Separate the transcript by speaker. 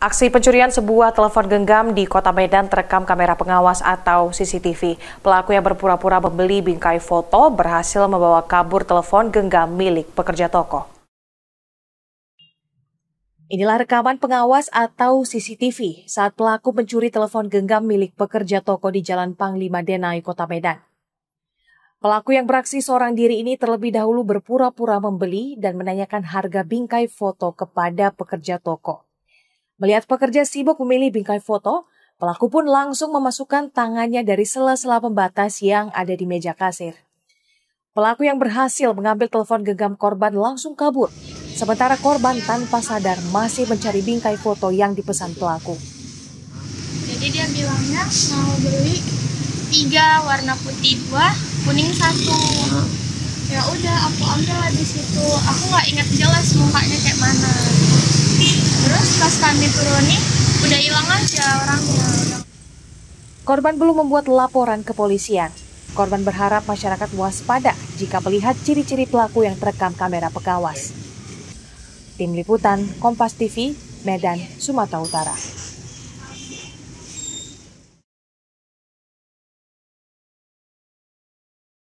Speaker 1: Aksi pencurian sebuah telepon genggam di Kota Medan terekam kamera pengawas atau CCTV. Pelaku yang berpura-pura membeli bingkai foto berhasil membawa kabur telepon genggam milik pekerja toko. Inilah rekaman pengawas atau CCTV saat pelaku mencuri telepon genggam milik pekerja toko di Jalan Panglima Denai, Kota Medan. Pelaku yang beraksi seorang diri ini terlebih dahulu berpura-pura membeli dan menanyakan harga bingkai foto kepada pekerja toko. Melihat pekerja sibuk memilih bingkai foto, pelaku pun langsung memasukkan tangannya dari sela-sela pembatas yang ada di meja kasir. Pelaku yang berhasil mengambil telepon genggam korban langsung kabur, sementara korban tanpa sadar masih mencari bingkai foto yang dipesan pelaku.
Speaker 2: Jadi dia bilangnya mau beli 3 warna putih 2, kuning 1. Ya udah aku ambil lah di situ. Aku nggak ingat jelas mukanya kayak mana. Terus pas kami turunin, udah hilang aja orangnya.
Speaker 1: Korban belum membuat laporan ke polisian. Korban berharap masyarakat waspada jika melihat ciri-ciri pelaku yang terekam kamera pengawas. Tim Liputan, Kompas TV, Medan, Sumatera Utara.